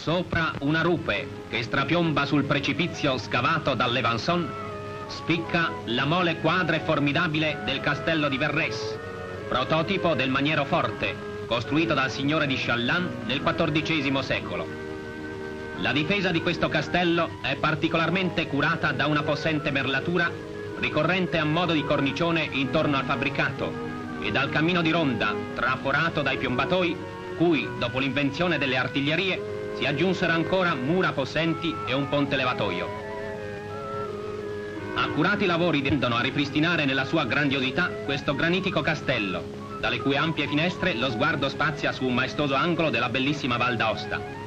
Sopra una rupe che strapiomba sul precipizio scavato dall'Evanson, spicca la mole quadra e formidabile del castello di Verrès, prototipo del maniero forte, costruito dal signore di Challan nel XIV secolo. La difesa di questo castello è particolarmente curata da una possente merlatura ricorrente a modo di cornicione intorno al fabbricato e dal cammino di ronda traforato dai piombatoi, cui, dopo l'invenzione delle artiglierie, si aggiunsero ancora mura possenti e un ponte levatoio. Accurati lavori tendono a ripristinare nella sua grandiosità questo granitico castello, dalle cui ampie finestre lo sguardo spazia su un maestoso angolo della bellissima Val d'Aosta.